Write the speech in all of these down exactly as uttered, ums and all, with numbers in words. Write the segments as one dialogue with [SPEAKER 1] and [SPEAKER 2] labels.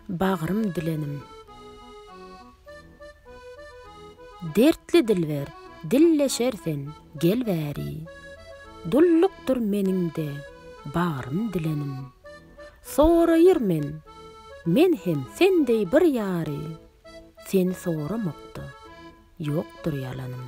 [SPEAKER 1] bağrım dilenim. Dertli dilver, dilleşersen gel bäri. Dullukdur meningde, bağrım dilenim. Sorayır men, men hem sendey bir yari. Seni soramokda, yoktur yalanım.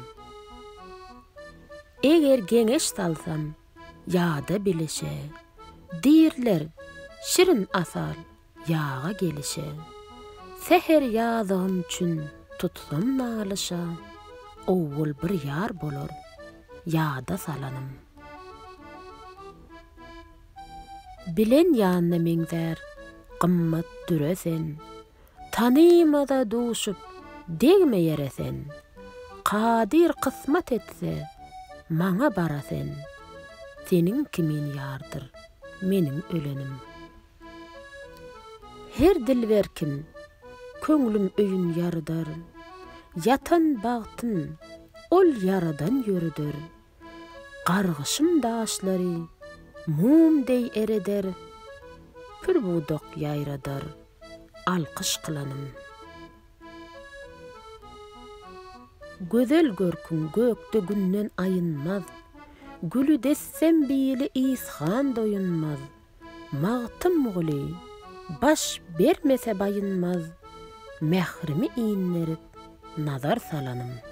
[SPEAKER 1] Eger geňeş salsam, ýada bilişe. Dirler, şirin asal, yağa gelişe. Seher ýazygym üçin tutsam nalışa. Owul bir ýar bolar, ýada salanım. Bilen ýanyna meňzer, gymmat düresen. Tanymada duşup, degme yeresen. Qadir kısmat etse, maňa barasen. Senin kimin ýardyr, menim ölenim. Her dilber kim, köňlüm öýün ýardar. Yatan bagtyn, ol yaradan ýörüdür. Gargyşym daşlary, mumdey ereder. Pür budak ýaýradar, alkyş kılanım. Gözel görkün gökde günnen ayınmaz. Gülü dessem bili ishan doyunmaz. Mağtım muğli, baş bermese bayınmaz. Mehrimi inlerip nazar salanım.